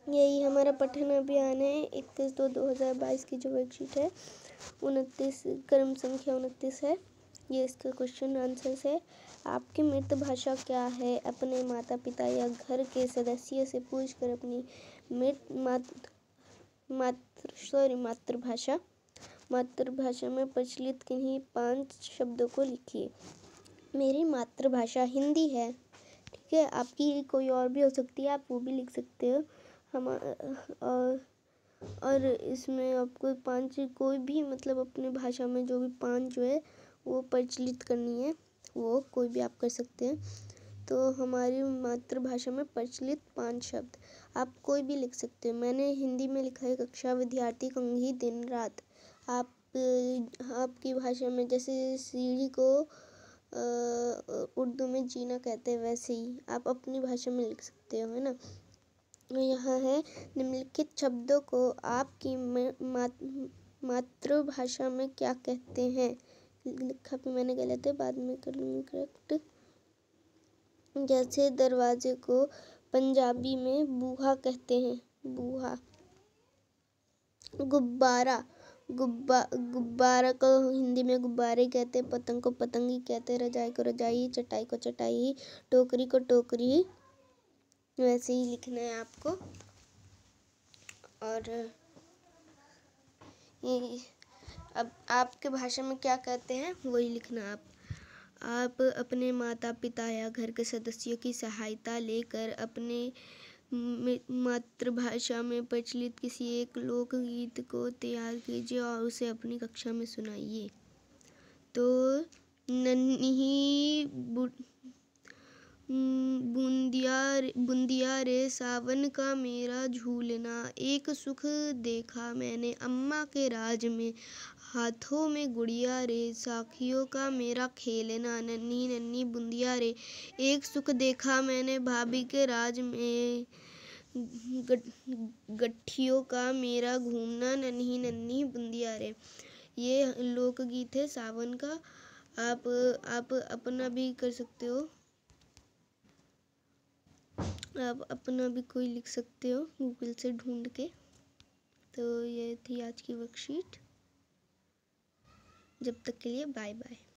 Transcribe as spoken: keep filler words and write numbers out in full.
यही हमारा पठन अभियान है। इकतीस दो दो हज़ार बाईस की जो वर्कशीट है उनतीस क्रम संख्या उनतीस है। ये इसका क्वेश्चन आंसर्स है। आपकी मातृभाषा क्या है? अपने माता पिता या घर के सदस्य से पूछकर अपनी मृत मातृ मातृ सॉरी मातृभाषा मातृभाषा में प्रचलित किन्हीं पांच शब्दों को लिखिए। मेरी मातृभाषा हिंदी है। ठीक है, आपकी कोई और भी हो सकती है, आप वो भी लिख सकते हो। हम और और इसमें आपको पांच कोई भी मतलब अपने भाषा में जो भी पांच जो है वो प्रचलित करनी है, वो कोई भी आप कर सकते हैं। तो हमारी मातृभाषा में प्रचलित पांच शब्द आप कोई भी लिख सकते हो। मैंने हिंदी में लिखा है कक्षा विद्यार्थी कंघी दिन रात। आप आपकी भाषा में जैसे सीढ़ी को उर्दू में जीना कहते हैं, वैसे ही आप अपनी भाषा में लिख सकते हो, है ना। यहाँ है निम्नलिखित शब्दों को आपकी मातृभाषा में क्या कहते हैं। लिखा भी मैंने गलत है, बाद में कर लूँगी करेक्ट। जैसे दरवाजे को पंजाबी में बूहा कहते हैं, बूहा। गुब्बारा गुब्बा गुब्बारा को हिंदी में गुब्बारे कहते हैं। पतंग को पतंगी कहते हैं। रजाई को रजाई, चटाई को चटाई, टोकरी को टोकरी। वैसे ही लिखना है आपको। और ये अब आपके भाषा में क्या कहते हैं वही लिखना आप। आप अपने माता पिता या घर के सदस्यों की सहायता लेकर अपने मातृभाषा में प्रचलित किसी एक लोकगीत को तैयार कीजिए और उसे अपनी कक्षा में सुनाइए। तो नन्ही बूंदिया बूंदिया रे सावन का मेरा झूलना, एक सुख देखा मैंने अम्मा के राज में, हाथों में गुड़िया रे साखियों का मेरा खेलना। नन्ही नन्ही बूंदिया रे, एक सुख देखा मैंने भाभी के राज में, गठियों का मेरा घूमना। नन्ही नन्ही बूंदिया रे। ये लोकगीत है सावन का। आप आप अपना भी कर सकते हो, आप अपना भी कोई लिख सकते हो गूगल से ढूंढ के। तो ये थी आज की वर्कशीट। जब तक के लिए बाय बाय।